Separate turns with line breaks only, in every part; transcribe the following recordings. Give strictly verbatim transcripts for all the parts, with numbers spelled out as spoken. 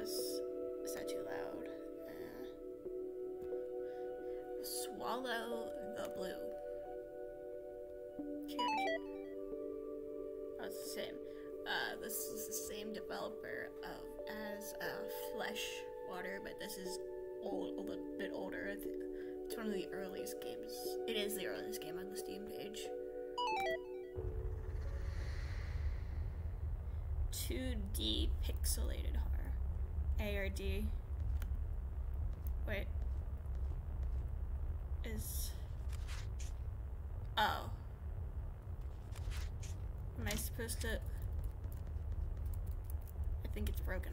pause. Is that too loud? Uh, swallow the blue. Cheers. Oh, it's the same. Uh, this is the same developer of as uh, Flesh Water, but this is old, a little bit older. It's one of the earliest games. It is the earliest game on the Steam page. two D pixelated horror. A R D. Wait. Is... Oh. Am I supposed to... I think it's broken.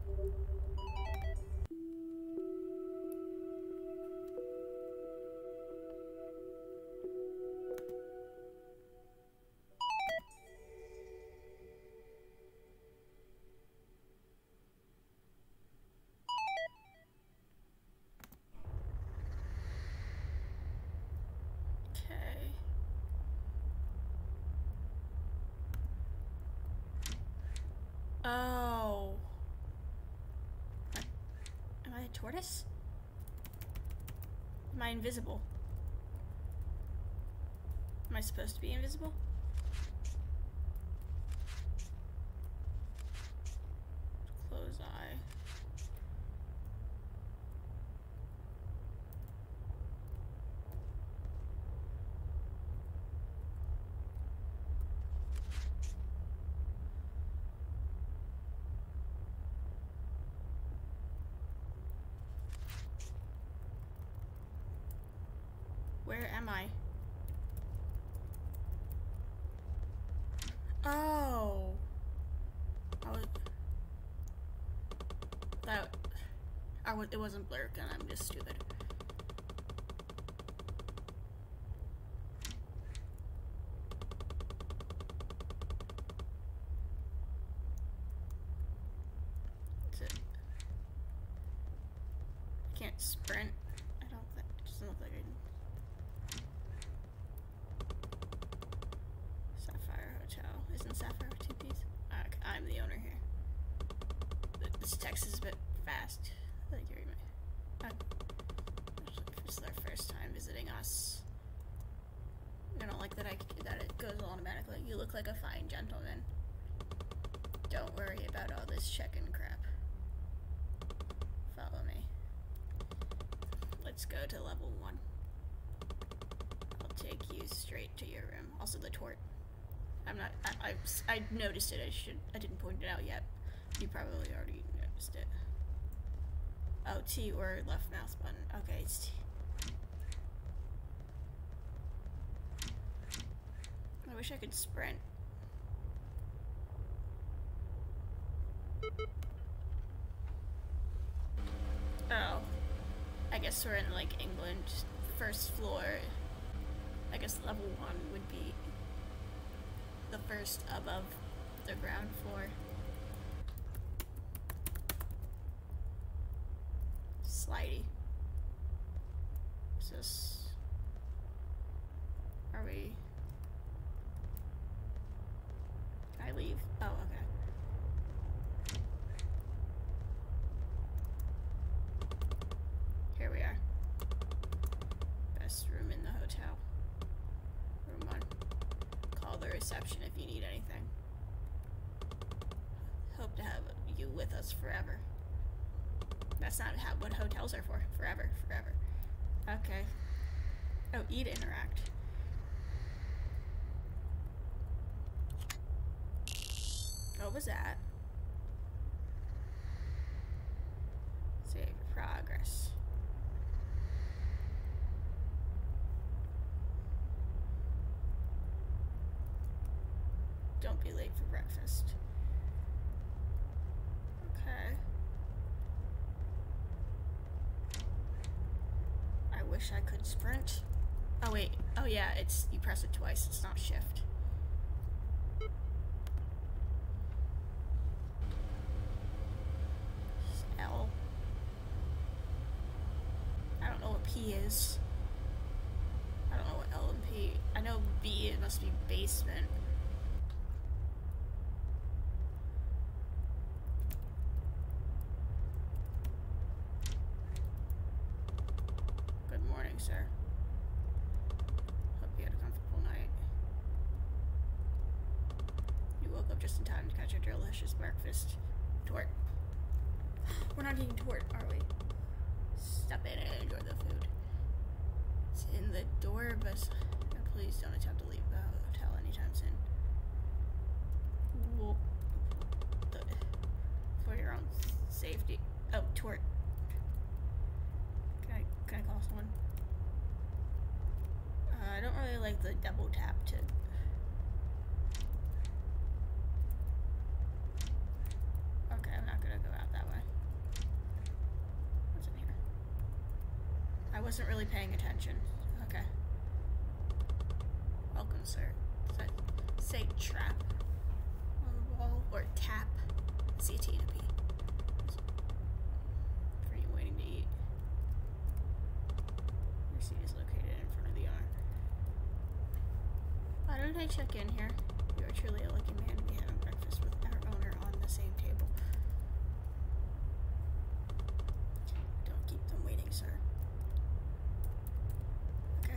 Oh. Am I a tortoise? Am I invisible? Am I supposed to be invisible? Close eye. Where am I? Oh. I was... That... I was, it wasn't blurred and I'm just stupid. That's it. I can't sprint. I don't think... It doesn't look like I can... Isn't Sapphire two Ps? Okay, I'm the owner here. This text is a bit fast. Like you read my. Uh, this is their first time visiting us. I don't like that I that it goes automatically. You look like a fine gentleman. Don't worry about all this check-in crap. Follow me. Let's go to level one. I'll take you straight to your room. Also the tort. I'm not, I, I, I noticed it, I should, I didn't point it out yet. You probably already noticed it. Oh, T or left mouse button. Okay, it's T. I wish I could sprint. Oh. I guess we're in, like, England. First floor. I guess level one would be the first above the ground floor. Slidey. Is this... Are we... Can I leave? Oh, okay. Here we are. Best room in the hotel. Room one. Call the reception if you need anything. Hope to have you with us forever. That's not how, what hotels are for. Forever, forever. Okay. Oh, eat, interact. What was that? Save progress. Don't be late for breakfast. Okay. I wish I could sprint. Oh wait, oh yeah, it's, you press it twice, it's not shift. L. I don't know what P is. I don't know what L and P. I know B, it must be basement. sir. Hope you had a comfortable night. You woke up just in time to catch a delicious breakfast. Tort. We're not eating tort, are we? Step in and enjoy the food. It's in the door, but please don't attempt to leave the hotel anytime soon. Well, the, for your own safety. Oh, tort. Can I, can I call someone? Uh, I don't really like the double tap to... Okay, I'm not gonna go out that way. What's in here? I wasn't really paying attention. Okay. Welcome, sir. Does that say trap on the wall? Or tap? C T and a P. For you waiting to eat. Your seat is located in front of the owner. Why didn't I check in here? You are truly a lucky man to be having breakfast with our owner on the same table. Don't keep them waiting, sir. Okay.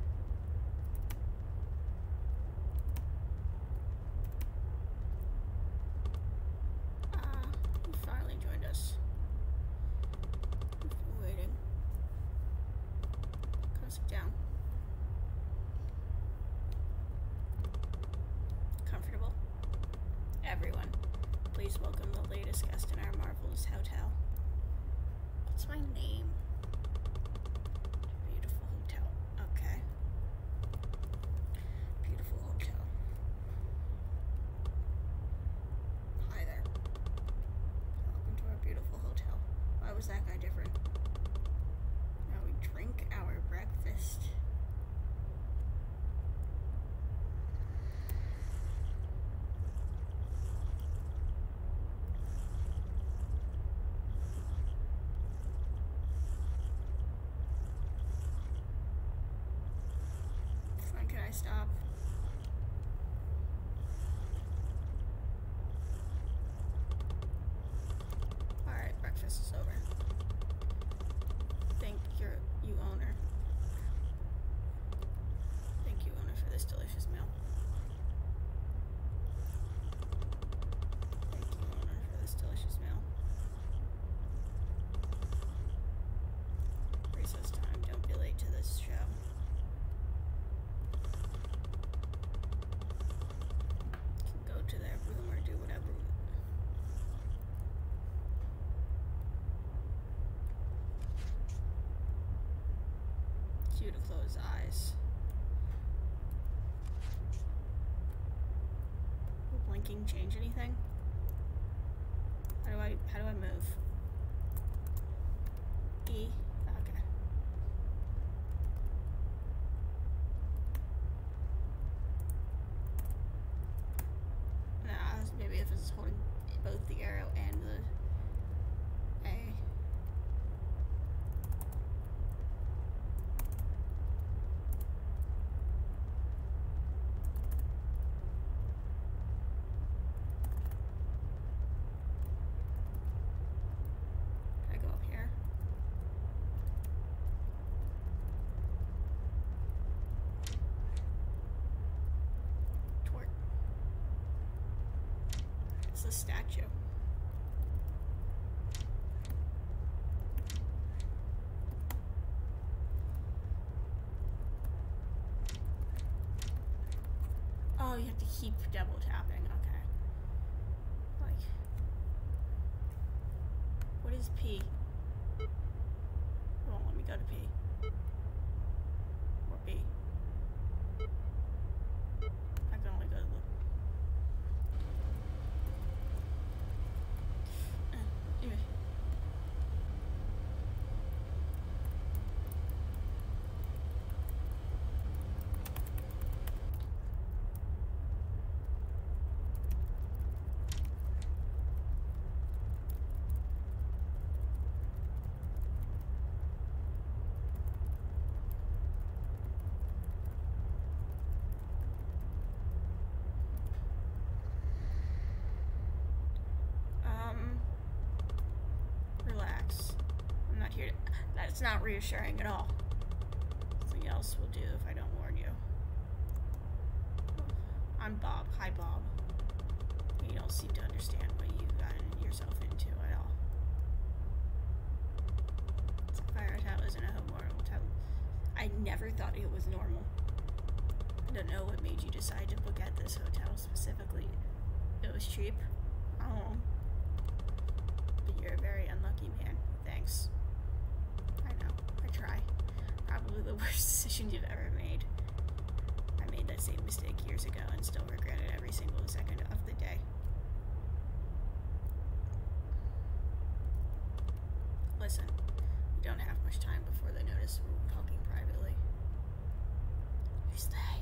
Ah, you finally joined us. We've been waiting. Come sit down. Comfortable? Everyone, please welcome the latest guest in our marvelous hotel. What's my name? Beautiful hotel. Okay. Beautiful hotel. Hi there. Welcome to our beautiful hotel. Why was that guy different? Now we drink our breakfast. Fine, can I stop? Alright, breakfast is over. Thank your you owner. Thank you, owner, for this delicious meal. Thank you, owner, for this delicious meal. Recess time. Don't be late to this show. You can go to their room or do whatever. Cue to close eyes. Will blinking change anything? How do I how do I move? E. Okay. Nah, maybe if it's holding both the arrow and the A. Can I go up here? Tort. It's a statue. Oh, you have to keep double tapping. Okay. Like, what is P? It won't let me go to P. Or B. I can only go to the. Uh, anyway. Um, relax. I'm not here to. That's not reassuring at all. Anything else will do if I don't warn you. I'm Bob. Hi, Bob. You don't seem to understand what you got yourself into at all. Sapphire Hotel isn't a hotel. I never thought it was normal. I don't know what made you decide to book at this hotel specifically. It was cheap. Oh. But you're a very unlucky man. Thanks. I know. I try. Probably the worst decision you've ever made. I made that same mistake years ago and still regret it every single second of the day. Listen, we don't have much time before they notice we're talking privately. Who's they?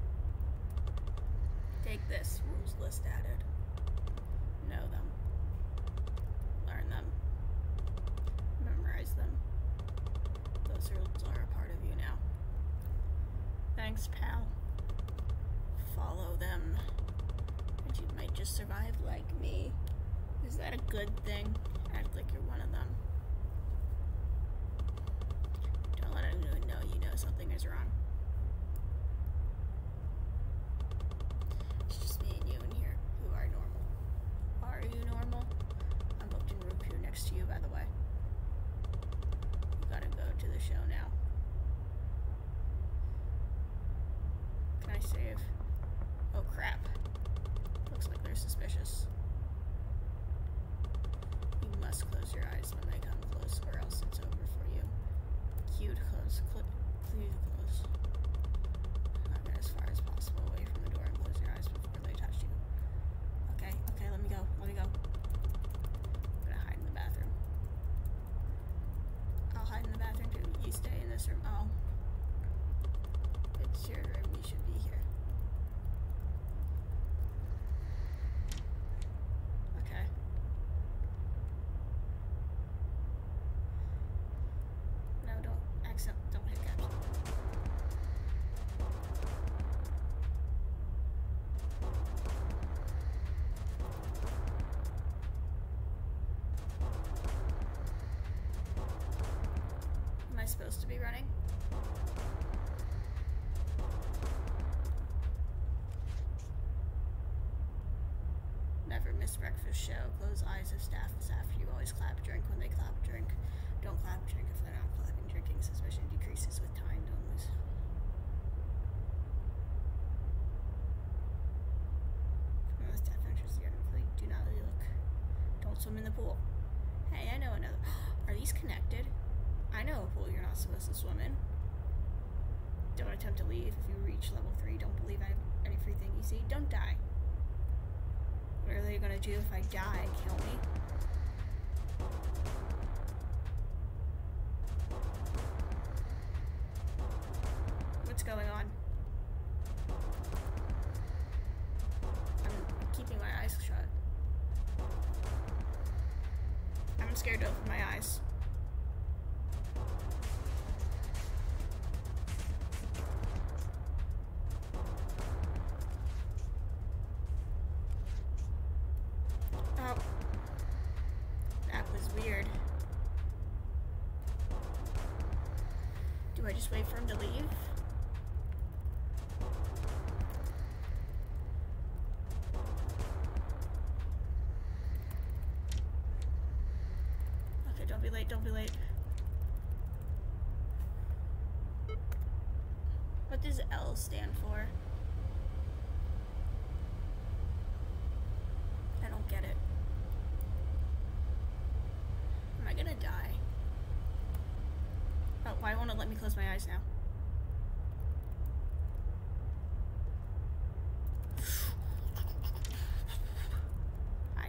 Take this. Rules list added. Know them. Learn them. Memorize them. Those rules are a part of you now. Thanks, pal. Follow them. And you might just survive like me. Is that a good thing? Act like you're one of them. Don't let anyone know you know something is wrong. It's just me and you in here who are normal. Are you normal? I'm booked in room two next to you, by the way. You gotta go to the show now. Can I save? Oh crap. Looks like they're suspicious. You must close your eyes when they come close, or else it's over for you. Cued close. Cl Clear close. Now get as far as possible away from the door and close your eyes before they touch you. Okay, okay, let me go. Let me go. I'm gonna hide in the bathroom. I'll hide in the bathroom too. You stay in this room. Oh. It's your room. You should be here. Okay. No, don't accept. Don't hit caps. Am I supposed to be running? Never miss breakfast show. Close eyes if staff is after you. Always clap, drink when they clap, drink. Don't clap, drink if they're not clapping. Drinking suspicion decreases with time. Don't lose. When the staff enters the garden, do not look. Don't swim in the pool. Hey, I know another. Are these connected? I know a pool you're not supposed to swim in. Don't attempt to leave if you reach level three. Don't believe everything you see. Don't die. What are they gonna do if I die? Kill me? What's going on? I'm keeping my eyes shut. I'm scared to open my eyes. Oh. That was weird. Do I just wait for him to leave? Okay, don't be late, don't be late. What does L stand for? I don't get it. Am I gonna die? Oh, why won't it let me close my eyes now? Hi.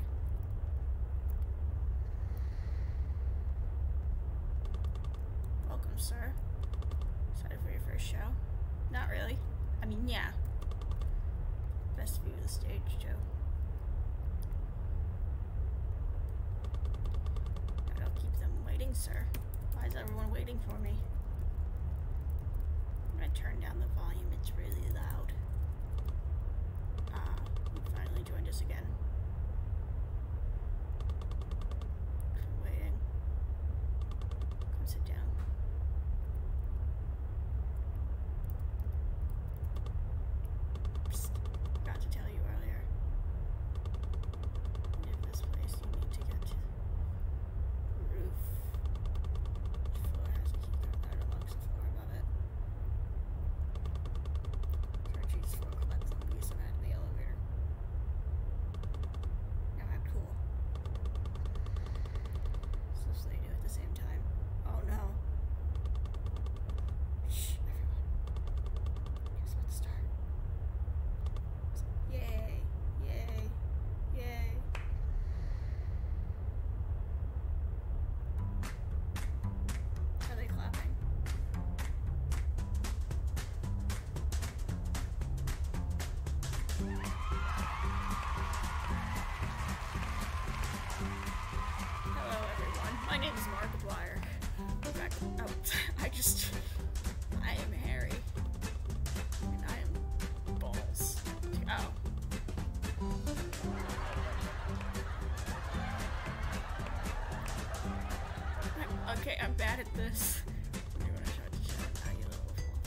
Welcome, sir. Excited for your first show? Not really. I mean, yeah. Best view of the stage, Joe. I don't keep them waiting, sir. Why is everyone waiting for me? I'm gonna turn down the volume, it's really loud. Ah, you finally joined us again. I'm waiting. Come sit down. bad at this. You're gonna try to show it now, you little fool.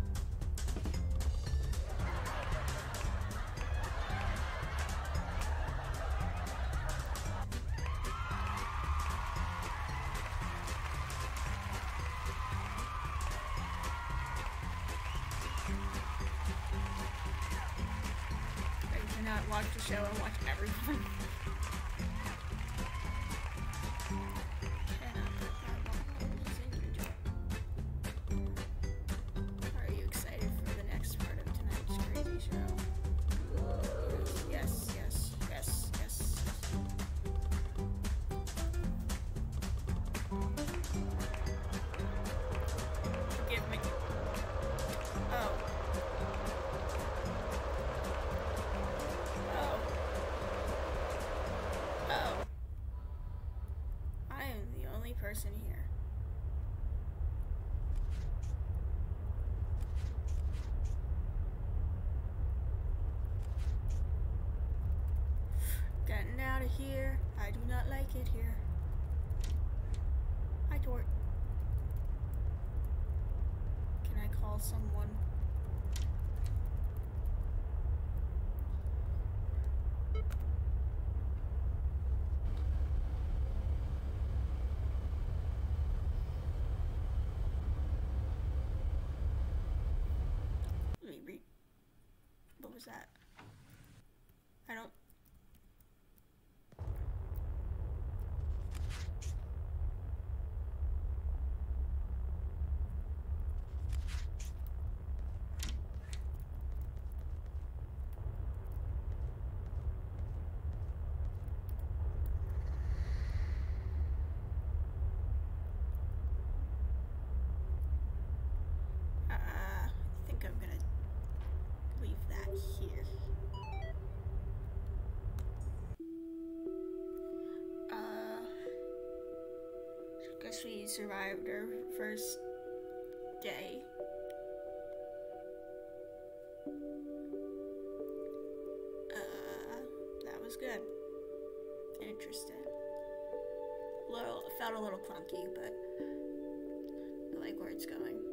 I cannot watch the show and watch everything. Person here. Getting out of here. I do not like it here. Hi, Tort. Can I call someone? What was that? I don't... Uh, I think I'm gonna leave that here. Uh, guess we survived our first day. Uh, that was good. Interesting. Little, felt a little clunky, but I like where it's going.